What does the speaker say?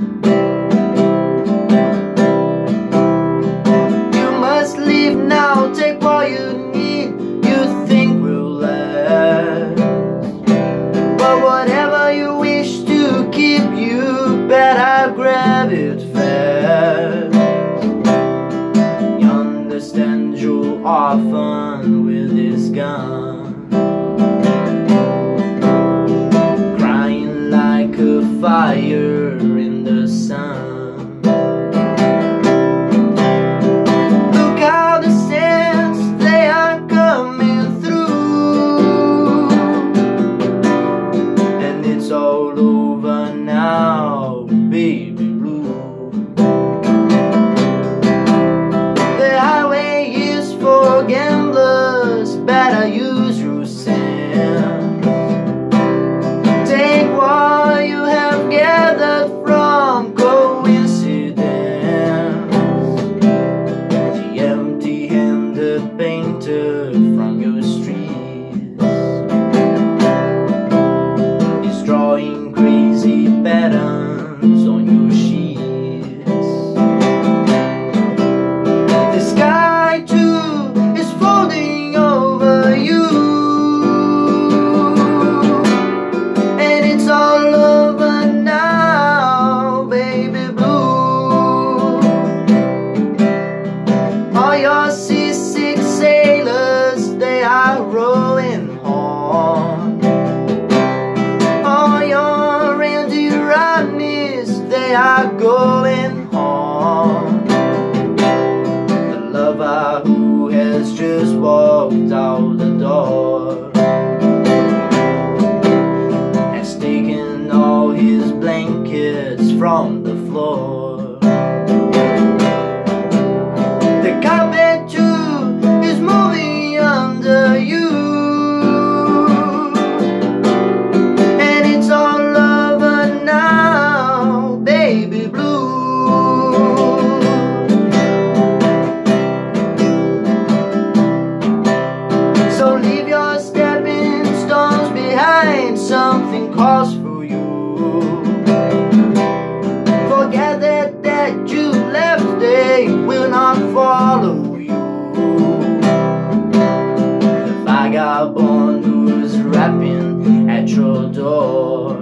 You must leave now, take what you need, you think will last. But whatever you wish to keep, you better grab it fast. Yonder stands your orphan with his gun, crying like a fire in the sun. Look how the sands, they are coming through, and it's all over now, baby blue. The highway is for gamblers, better use your sense. Take what you have gathered from coincidence. The empty-handed painter from your streets is drawing crazy patterns on your sheets. The sky too is folding over you, and it's all over now, baby blue. All your seasick sailors, they are rowing home. All your reindeer armies, they are going home. The lover who has just walked out the door has taken all his blankets from the floor. The carpet too is moving under you, and it's all over now, baby blue. So leave your stepping stones behind, something calls for you. Forget that you left, they will not follow you. The vagabond who's rapping at your door